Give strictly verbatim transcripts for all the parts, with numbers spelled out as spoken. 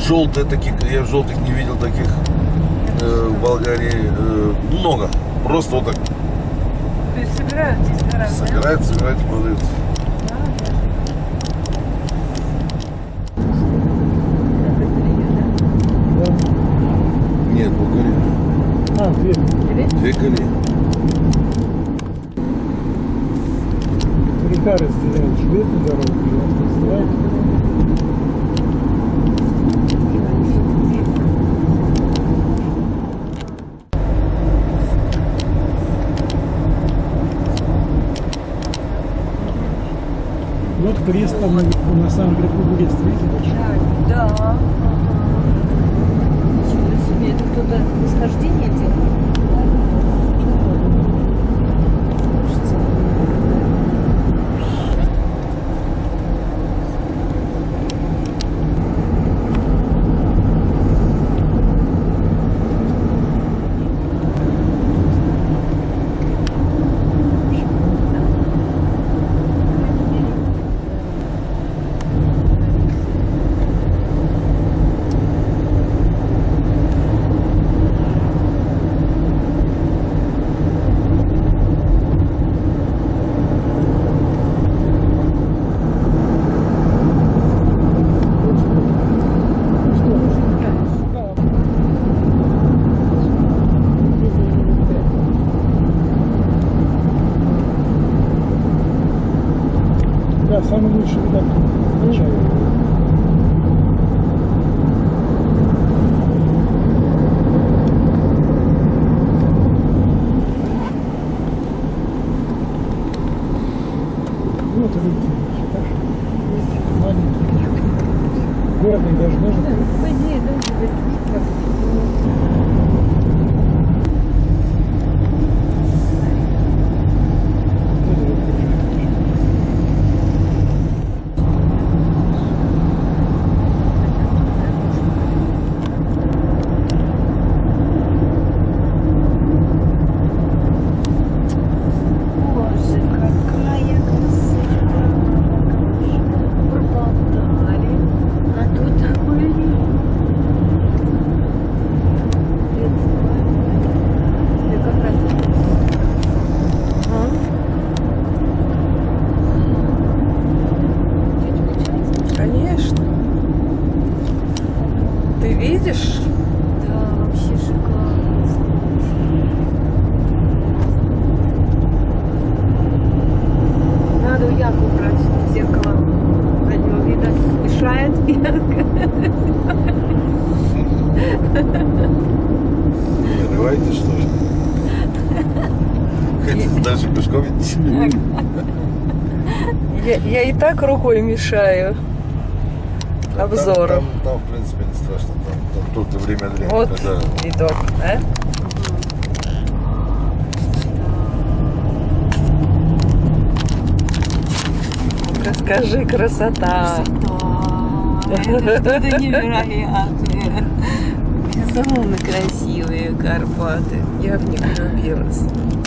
желтые такие, я желтых не видел таких э, в Болгарии э, много. Просто вот так. То есть собирают здесь гора, собирают, да? собирают, продают. Нет, Булгария. А, две. Две колеи. Река разделяет шведную дорогу и австрийскую. Вот крест там на самом верху крест, видите? Да. Да. Ничего себе, это кто-то восхождение делает? Самый лучший видок начала. Вот это маленький. Город не даже нужен. По идее, да, видишь? Да, вообще шикарно. Надо у Яку брать зеркало. На него видно, мешает Янка. Давайте, что ли? Хотите дальше пешком идти? Я, я и так рукой мешаю обзору. Там, там, там, в принципе, не страшно. Там, там тут и время от времени. Вот когда... видок, да? Расскажи, красота. Красота. Это что-то невероятное. Безумно красивые Карпаты. Я в них влюбилась.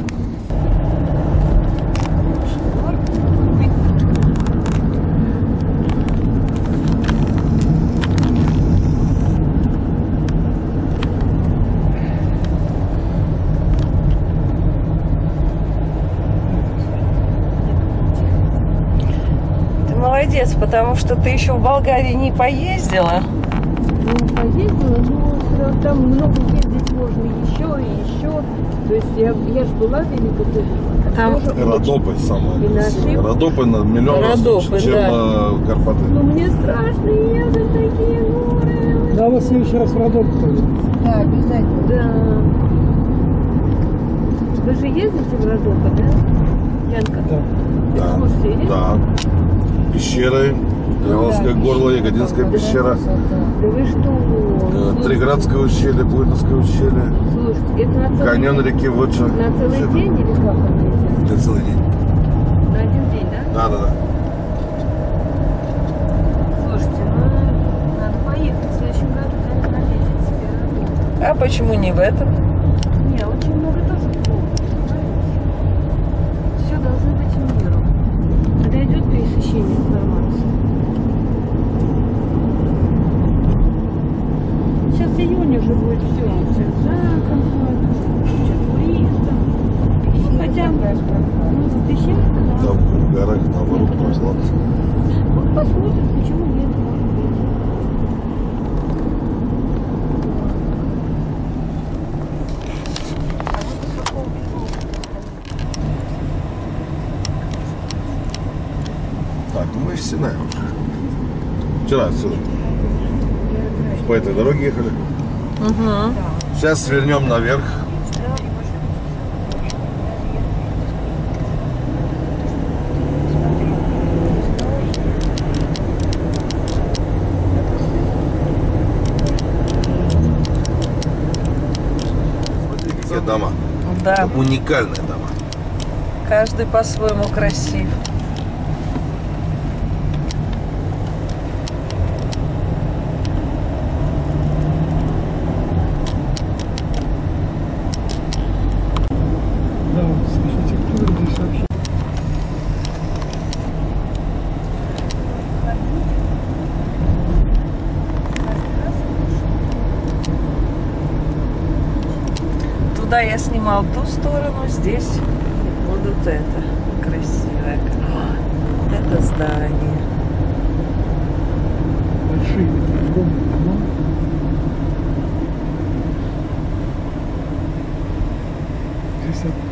Молодец, потому что ты еще в Болгарии не поездила. Ну, поездила, но там много ездить можно еще и еще. То есть я, я же была в Великобритании. Там Родопы самое красивое. Родопы на миллион раз Родопы, лучше, чем да. на Карпаты. Ну мне страшно ехать такие горы. Да, вот в следующий раз в Родопы пойдем. Да, обязательно. Да. Вы же ездите в Родопы, да? Янка? Да. Да, Экскурсии, нет? да. Пещеры, Дьяволское горло, Ягодинская пещера, Да вы что? э, Триградское ущелье, Буйновское ущелье, Слушайте, это на целый, каньон реки Водча. на целый Все это день или как он На целый день. На один день, да? Да, да, да. Слушайте, ну надо поехать в следующем году, да, навесить себе Родопы. А почему не в этом? Не, очень много тоже плохо, понимаешь? Все должно быть в меру. Когда идет пересыщение информации. Мы в Синае уже. Вчера отсюда. По этой дороге ехали. Угу. Сейчас свернем наверх. Смотри, какие дома. Да, Уникальные дома. каждый по-своему красив. Да, вот с архитектурой здесь вообще. Туда я снимал ту сторону, здесь вот это красивое. О, это здание. Большие такие огромные дома. Здесь вот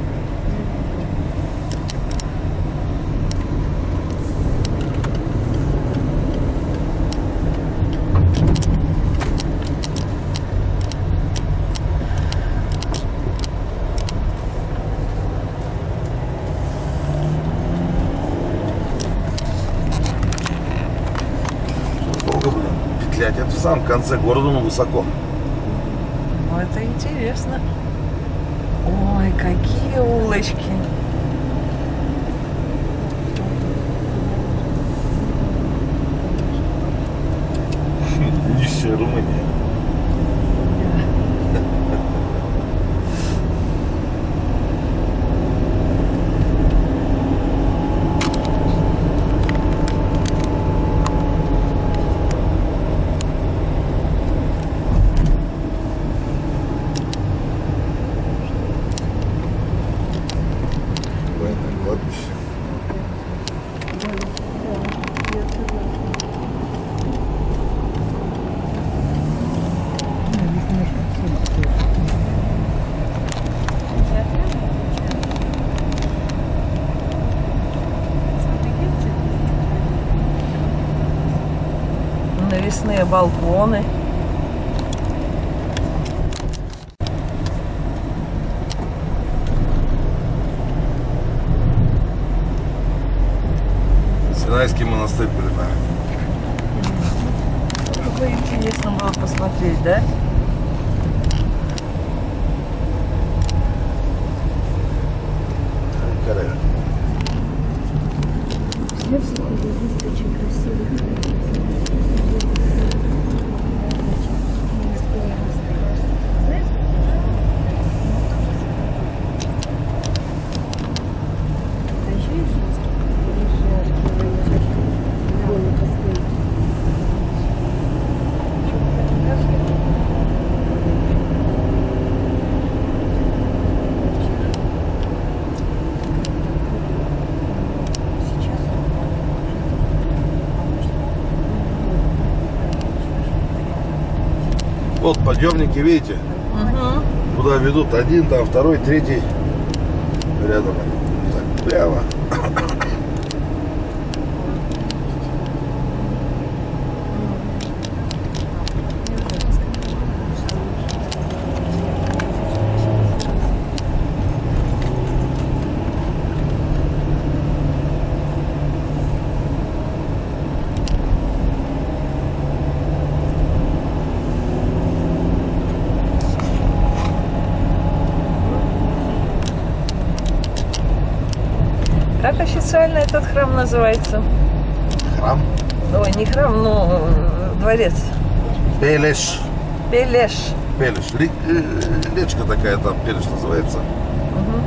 Долго будем петлять. Это в самом конце города, но высоко. Ну, это интересно. Ой, какие улочки. Нищая Румыния. Военное кладбище. ну, здесь немножко всё. Навесные балконы. Синайский монастырь перед нами. Какое интересно было посмотреть, да? Карель. Я все ходила, здесь очень красиво. Вот подъемники, видите? Угу. Куда ведут один, там второй, третий. Рядом. Так, прямо. Как официально этот храм называется? Храм. Ой, не храм, но э, дворец. Пелеш. Пелеш. Пелеш. Ре- э, Речка такая там, Пелеш называется. Угу.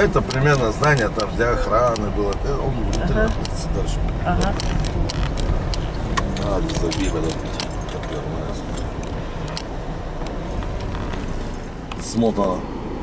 это примерно здание там для охраны было. Он внутри Ага. находится дальше. Ага. А, забили, да. Смотано.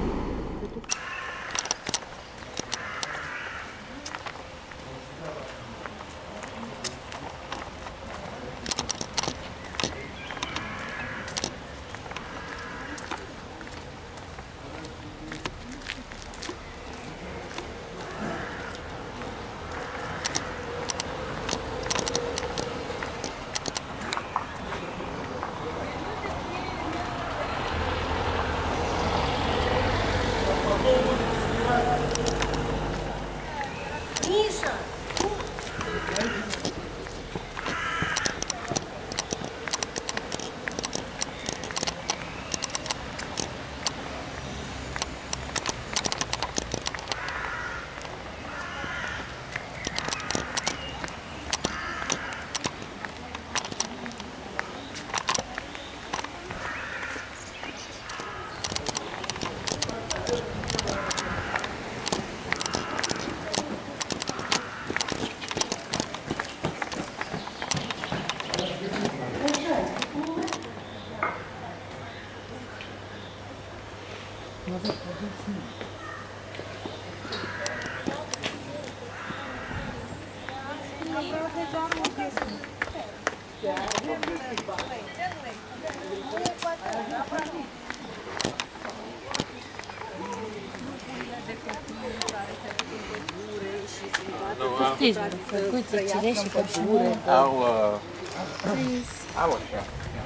Ты какой-то терящий капшуры. Our, our shop.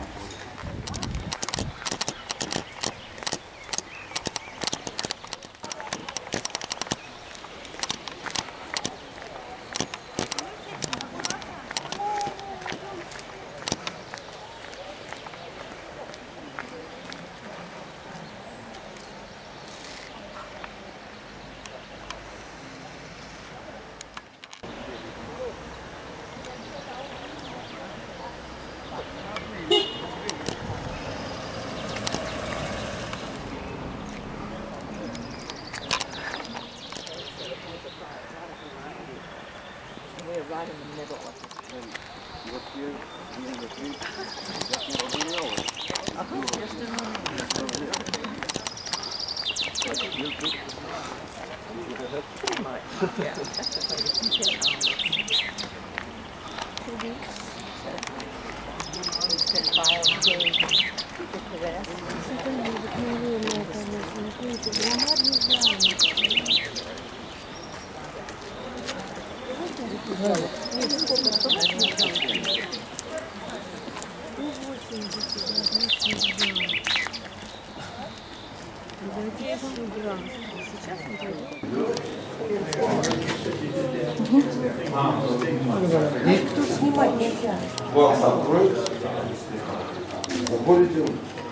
Вас откроют, заходите,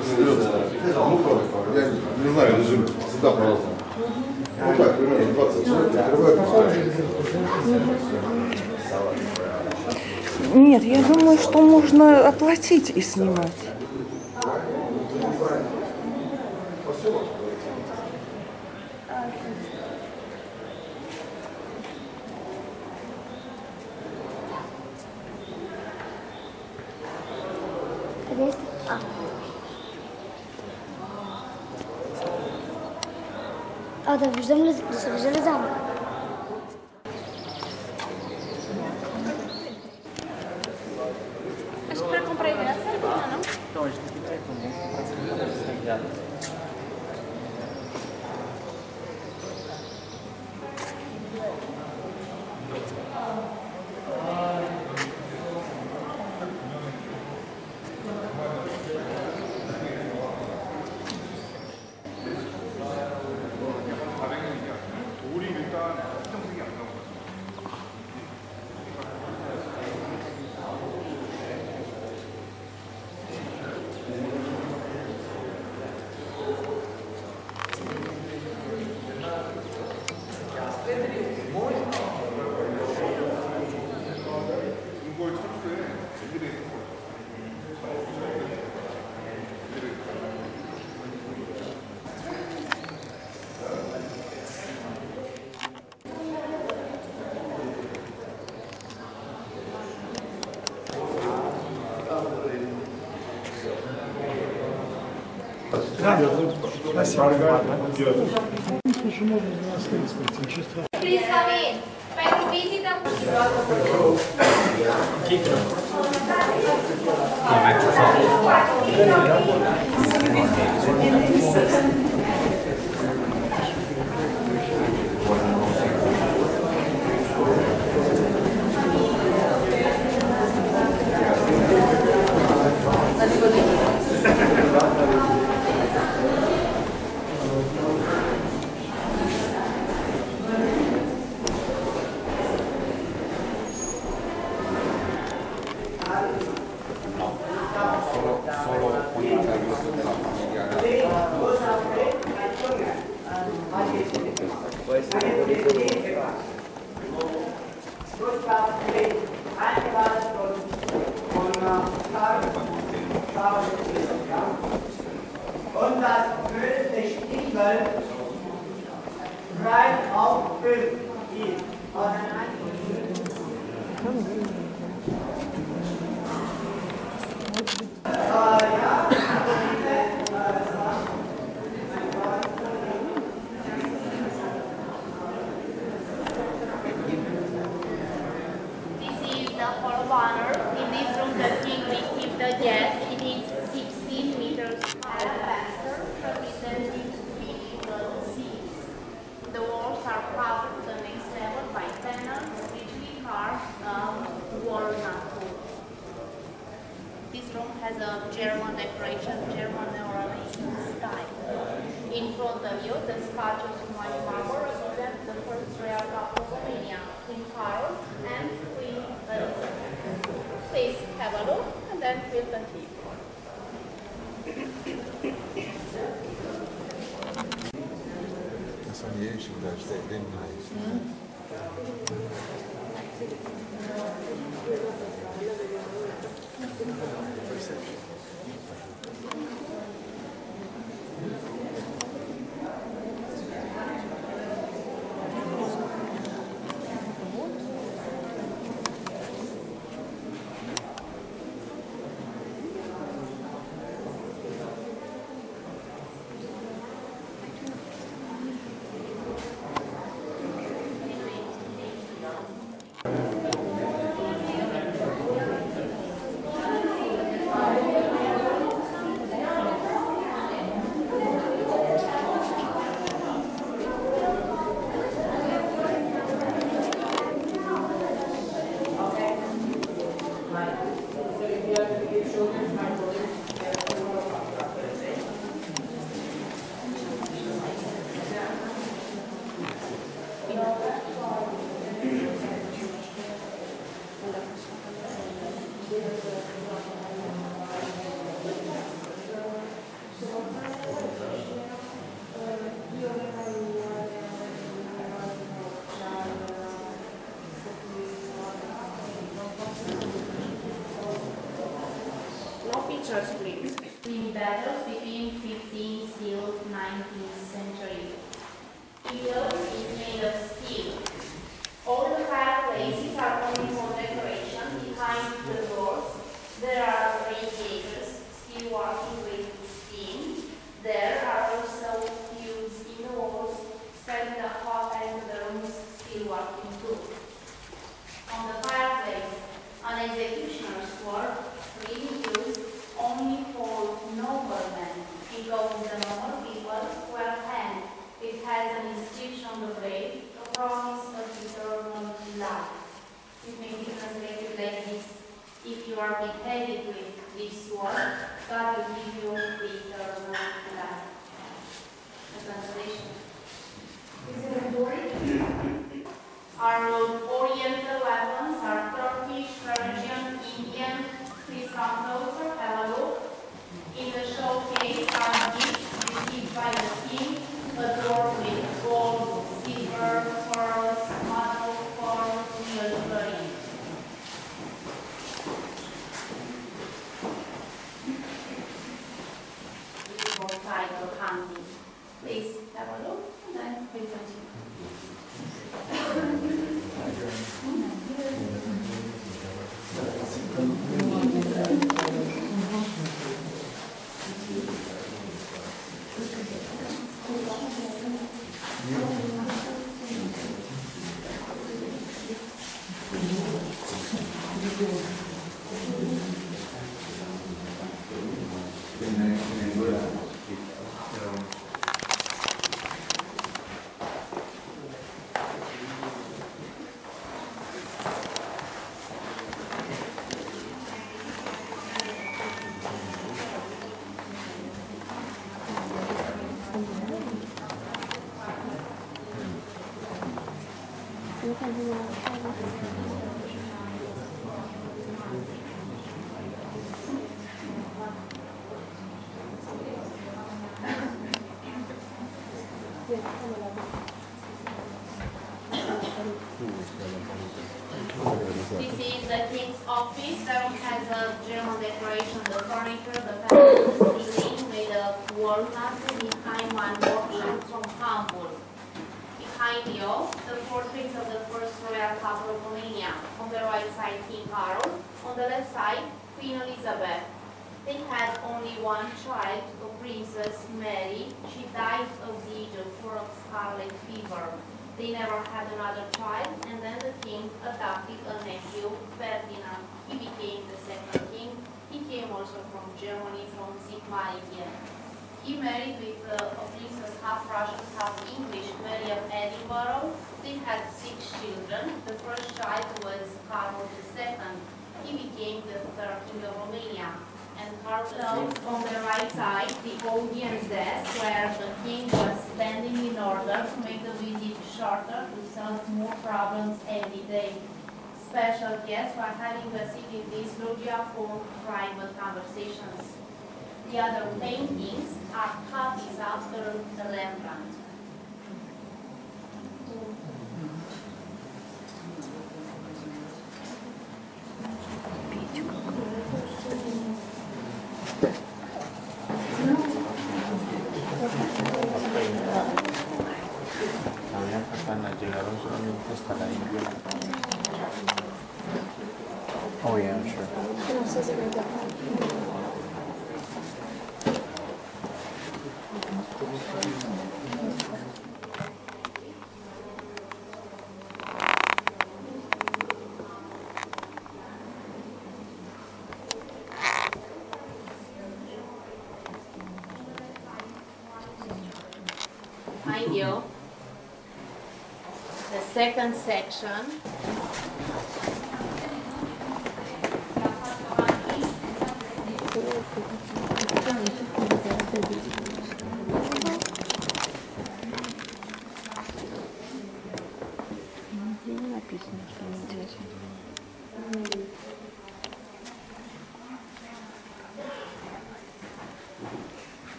я не знаю, лежит сюда, пожалуйста. Ну так, примерно двадцать человек, открывают. Нет, я думаю, что можно оплатить и снимать. А, да, виждам да се виждали замък. Acho que para comprar ingresso era bom, não? Então, a gente tem que ver também para ser Спасибо. Слушай, можно на остались пойти, ничего страшного. Please come in. Pentru vizită. Und das größte Stiefel rein auf fünf geht. This is the hall of honor. In this room, the king received the guests. It is sixteen meters alabaster, representing medieval scenes. The walls are covered to the next level by panels, richly carved um, walnut wood. This room has a German decoration, German Neorenaissance style. In front of you, the sculptures in white marble represent the first royal couple of Romania, King Carol and Queen Elizabeth. Please have a look and then we'll continue. Essa ambiente da é bem mais. Pictures, please. In battles between fifteenth till nineteenth century. Eagle is made of steel. All the fireplaces are only for decoration. Behind the doors, there are radiators still working with steam. There are also tubes in the walls, spreading the hot air to the rooms, still working too. On the fireplace, an executioner's sword, really used only for noblemen, because the normal people were hanged. It has an inscription on the blade, a promise of eternal life. It may be translated like this: if you are beheaded with this sword, God will give you the eternal life. The translation. Is it a story? Our Oriental weapons are Turkish, Persian, Indian. Please come closer, have a look. In the showcase are gifts received by the king, adorned with gold, silver, pearls, metal, corn, jewelry. This is for title hunting. Please have a look and then we'll continue. This is the king's office. The room has a German decoration, the furniture, the panel ceiling made of walnut behind one workshop from Hamburg. Behind you, the portraits of the first royal couple of Romania. On the right side, King Carol. On the left side, Queen Elizabeth. They had only one child, a Princess Mary. She died of the age of four of scarlet fever. They never had another child, and then the king adopted a nephew, Ferdinand. He became the second king. He came also from Germany, from Sigmaringen. He married with uh, a princess half Russian, half English, Mary of Edinburgh. They had six children. The first child was Carol the Second. He became the third king of Romania. And Carol on the right side, the audience desk, where the king was standing in order to make the visit shorter, to solve more problems every day. Special guests were having a seat in this loggia for private conversations. The other paintings are copies after Rembrandt. Oh yeah, I'm sure. Behind you, the second section.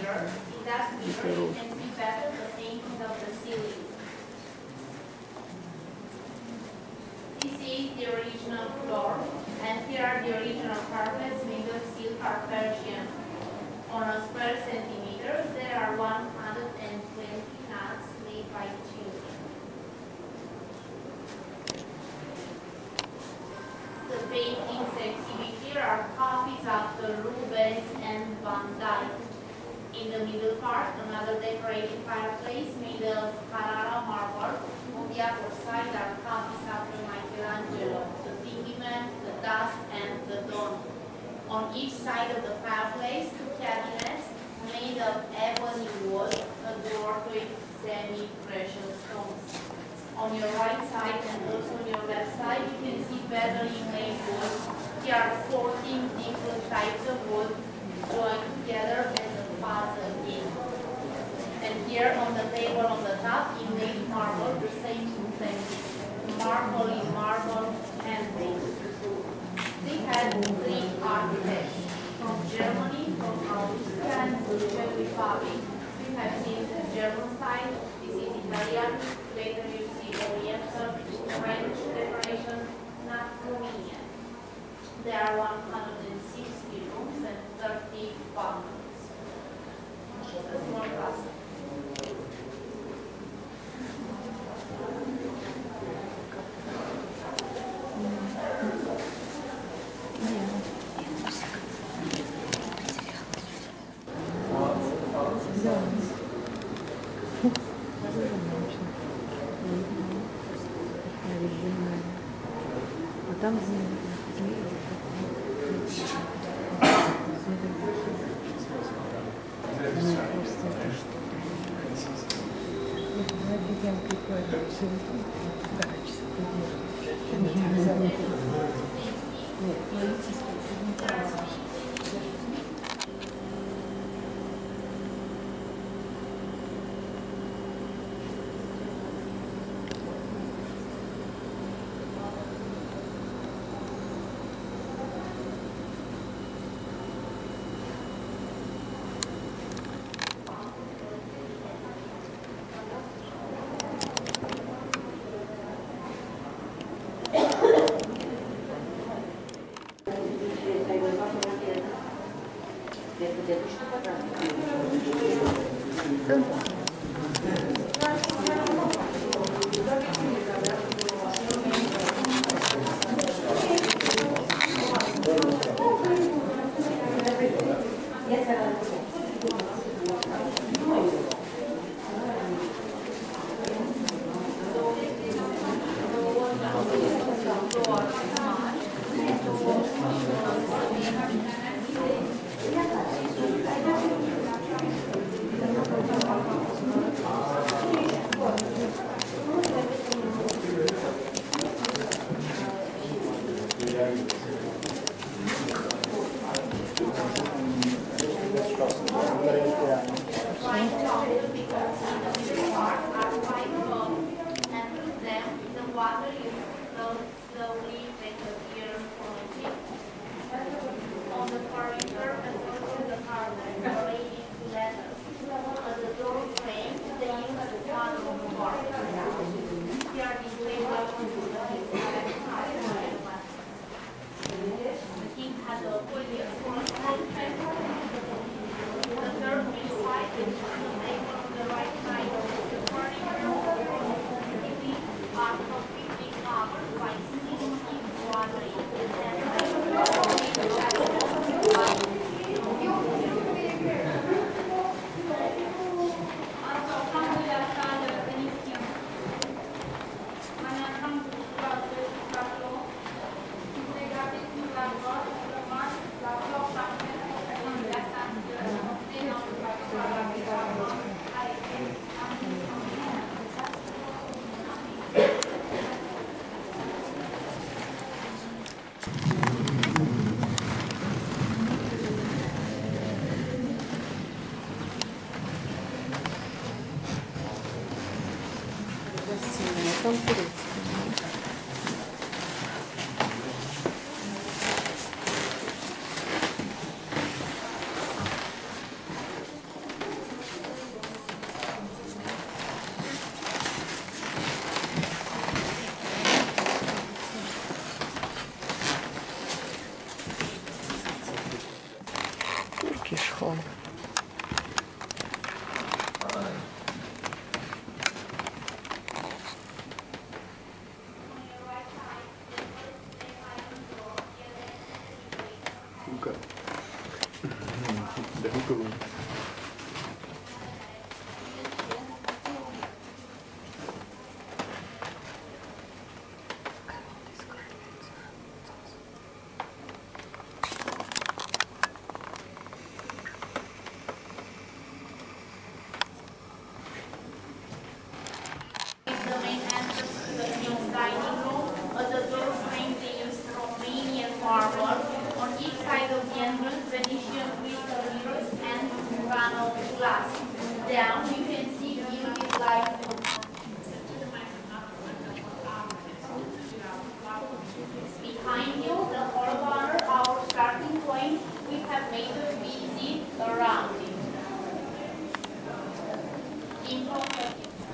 mirror. In that mirror, you can see better the painting of the ceiling. This is the original floor, and here are the original carpets made of silk or Persian. On a square centimeter, there are one hundred twenty nuts made by children. The paintings exhibit here are copies of the Rubens and Van Dyck. In the middle part, another decorated fireplace made of Carrara marble. On the upper side are copies of the Michelangelo, the Thingy Man, the Dust, and the Dawn. On each side of the fireplace, two cabinets made of ebony wood adorned with semi-precious stones. On your right side and also on your left side, you can see better inlaid wood. Here are fourteen different types of wood joined together as a puzzle game. And here on the table on the top, inlaid marble, the same thing. Marble is marble and made. They had three architects from Germany, from Austria, and the Czech Republic. We have seen the German side, this is Italian, later you see Oriental, French decoration, not Romanian. There are one hundred sixty rooms and thirty balconies. A small class. А там змеи. glass. Down, you can see view is like behind you, the horizontal, our starting point, we have made a busy around it. Important.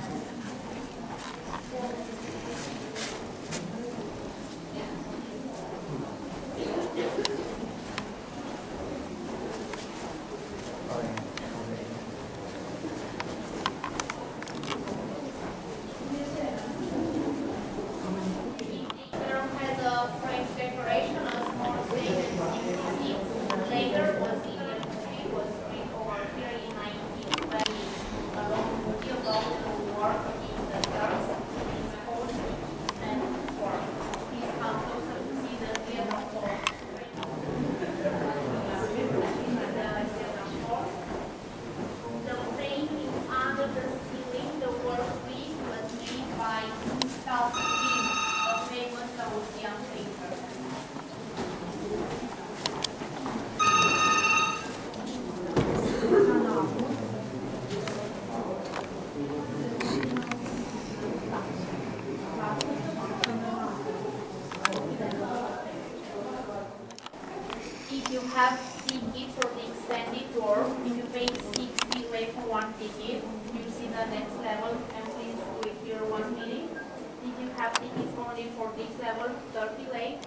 If you have tickets for the extended tour, if you pay sixty lei for one ticket, you see the next level and please do it here one meeting. If you have tickets only for this level, thirty lei.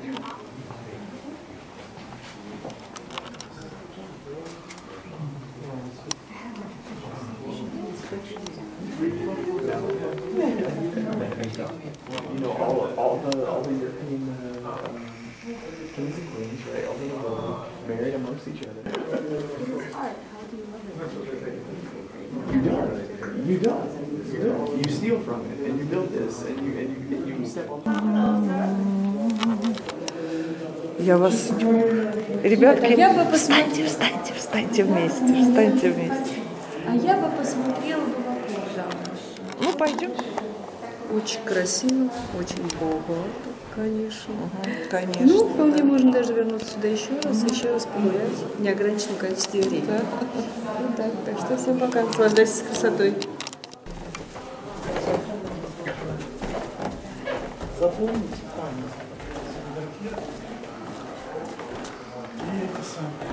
You know, all, all the all the European uh, um, kings and queens, right? All of them were married amongst each other. You don't. You don't. You don't. You steal from it, and you build this, and you and you, and you step on. Я вас... Ребятки, встаньте, встаньте, встаньте вместе, встаньте вместе. А я бы посмотрела бы вокруг замуж. Ну, пойдем. Очень красиво, очень богато, конечно. Угу, конечно. Ну, вполне да. Можно даже вернуться сюда еще раз, еще раз погулять в неограниченном количестве времени. Да. Ну, так, так что всем пока. Наслаждайтесь красотой. Запомните память. И это самое.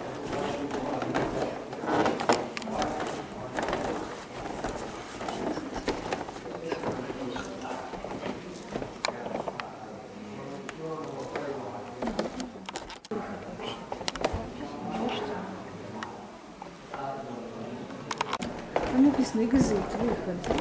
Там написано «Exit», выход.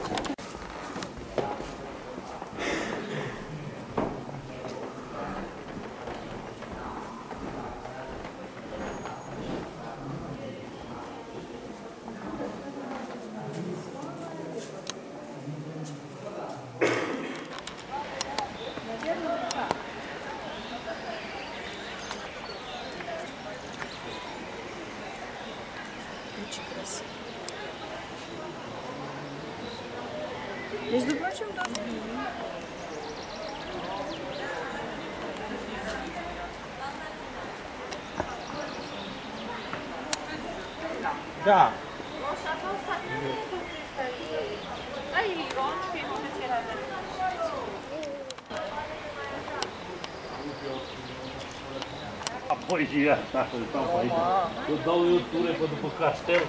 Очень красиво. Между прочим, тоже. Да. Poi girata, poi ho dato le otture quando po castelo.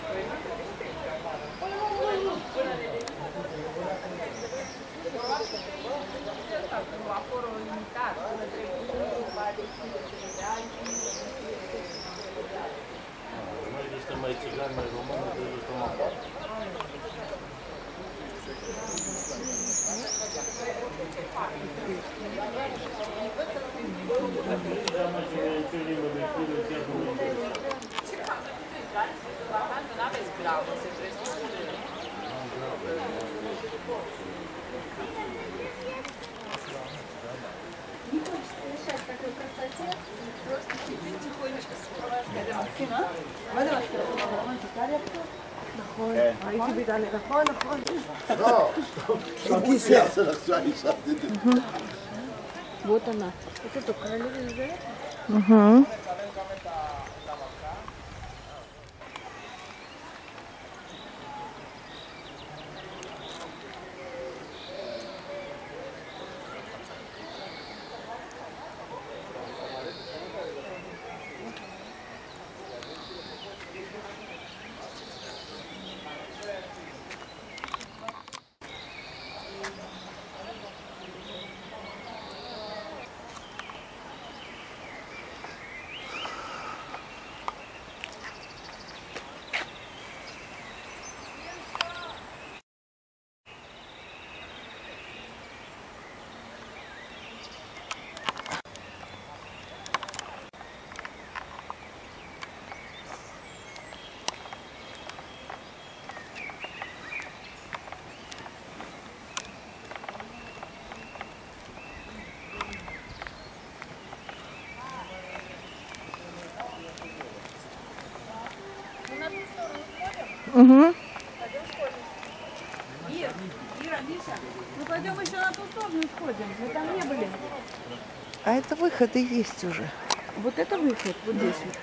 Ormai questa mai cigana e romana deve stare נכון, הייתי בדליה, נכון, נכון. לא, הכיסא. Вот она. Вот это королева, да? Угу. Угу. Ира, Ира, Миша, ну пойдем еще на ту сторону сходим. Мы там не были. А это выходы есть уже. Вот это выход, вот здесь вот.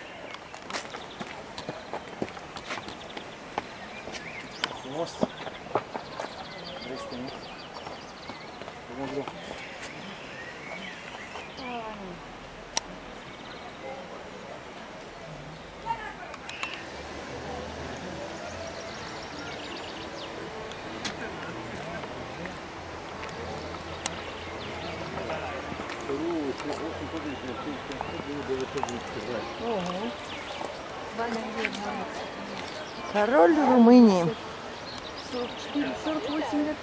Мост. Король Румынии. сорок четыре сорок восемь лет.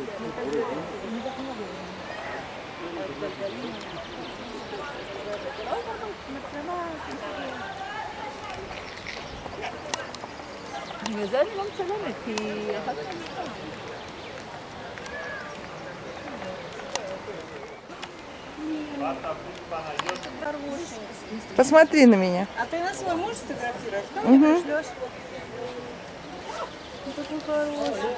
מזל לא מצלמת, כי אחת Посмотри на меня. А ты на свой муж сфотографируешь? Да, Угу. мне пришлешь? Ну, такой хороший.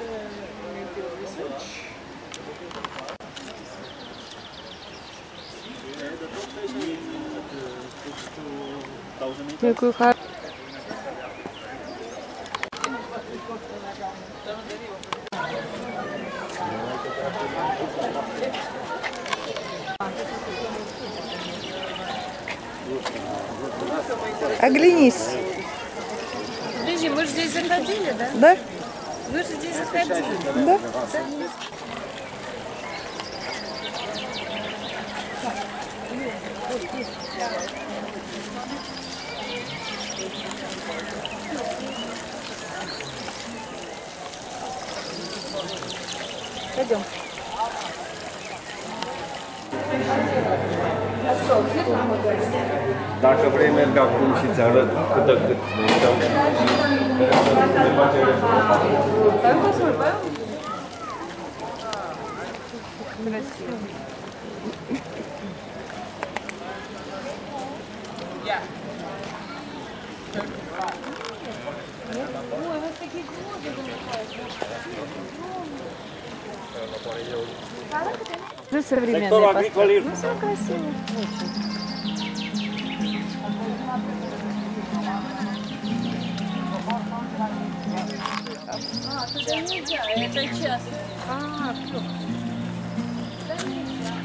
Какой хороший. Оглянись. Подожди, мы же здесь заходили, да? Да? Мы же здесь заходили. Да. Пойдем. Dacă vrei, merg acum și ți arăt cât de cât. Пойдем посмотрим, пойдем. Красиво. Ой, вот такие глаза замыкают. Современные постройки. Ну, все красиво. А, туда нельзя, это часто. А, все. Туда нельзя.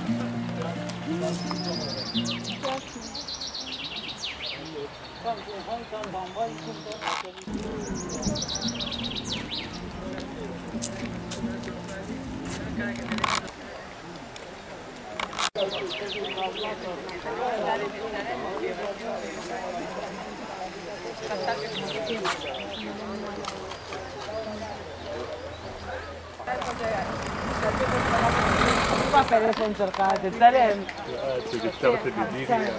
Papele sunt încercate, tare. Ce deșteaptă gândirea.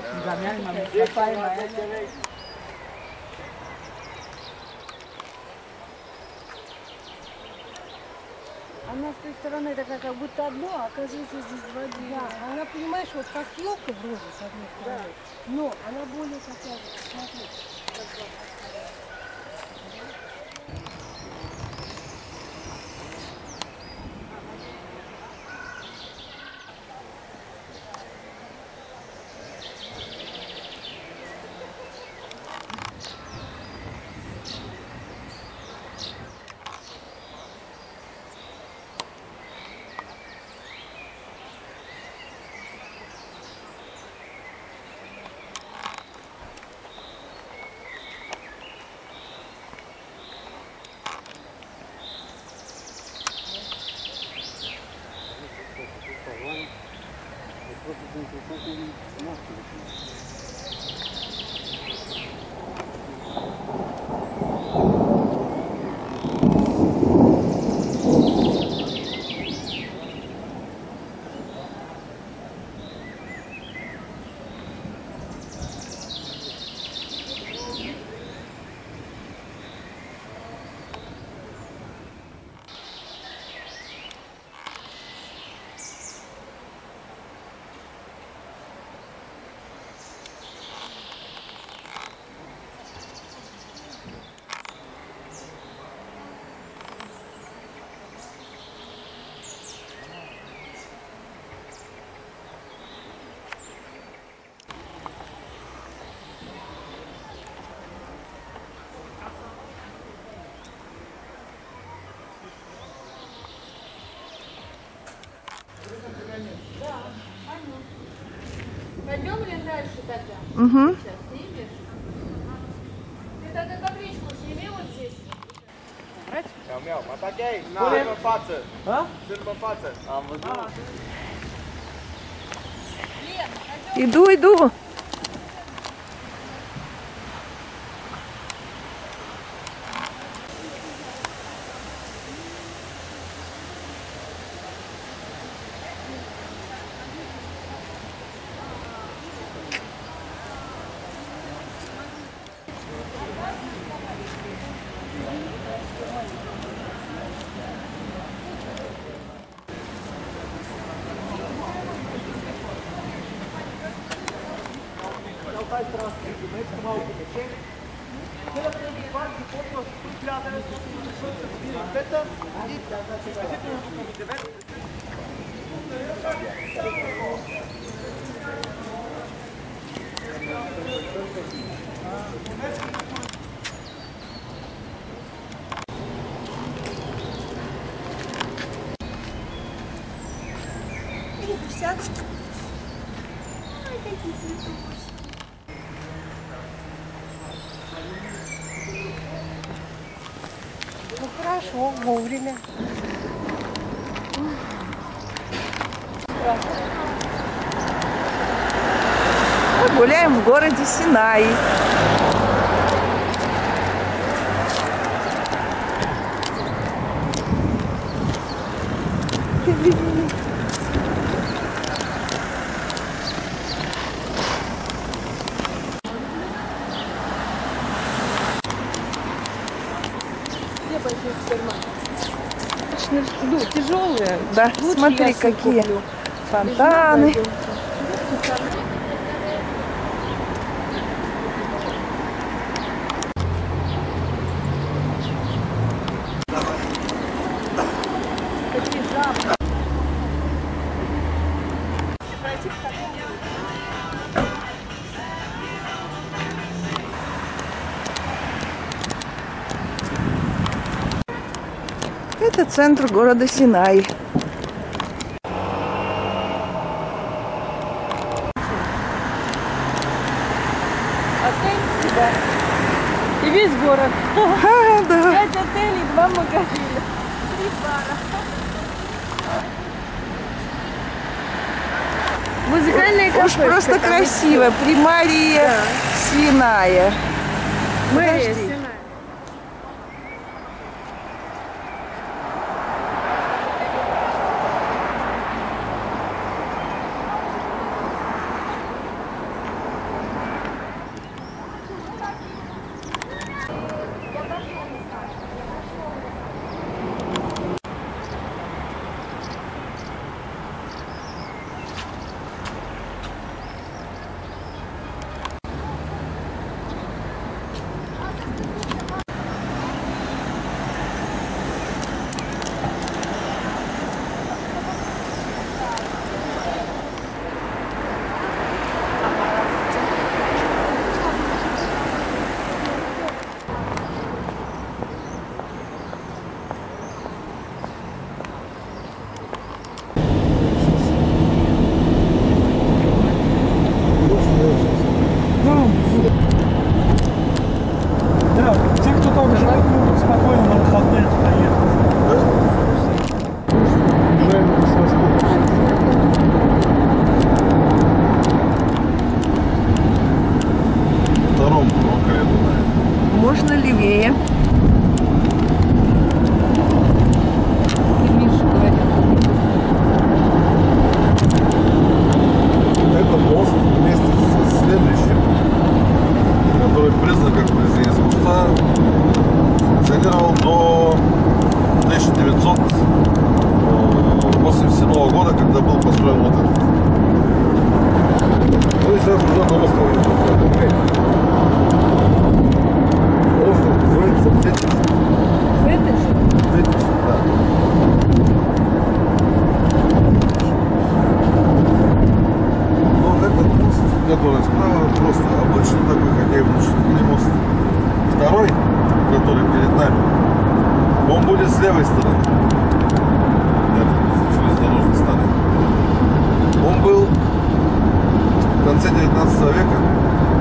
Она с той стороны такая, как будто одно, а оказывается здесь два дерева. Да, она, понимаешь, вот как елка вроде с одной стороны, но она более такая, смотри. Угу. Ты тогда табличку сними вот здесь. Meu, mas tá gay. Pune în față. Ha? Sunt în față. Am văzut. Иду, иду. Ну хорошо, вовремя. Мы гуляем в городе Синай. Ну, тяжелые. Да, Лучше смотри, я сумку какие куплю. фонтаны. Это центр города Синай. Отель, да. И весь город. А, да. Пять отелей, два магазина. Три бара. Музыкальные кафе. Уж просто красиво. Примария Синая. Мэрия Подожди. Синай. Да, те, кто там живет, могут спокойно на выходные проехать. Втором конкретно, наверное. Можно левее. Это мост вместе с следующим, который признан как произведение искусства, функционировал до тысяча девятьсот восемьдесят седьмого года, когда был построен вот этот. Ну и сейчас уже на острове. Остров называется Фетиш. Фетиш? Фетиш, да. Но этот мост, который справа, просто обычный такой хоккейный мост. Второй, который перед нами, он будет с левой стороны. С железнодорожной стороны. Он был в конце девятнадцатого века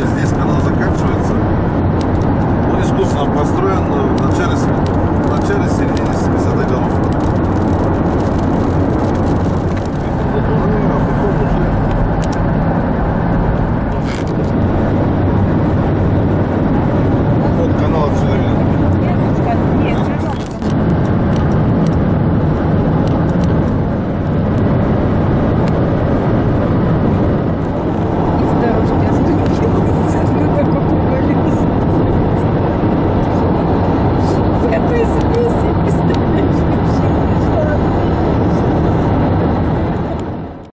здесь канал заканчивается. Он искусственно построен в начале, в начале середине семидесятых годов.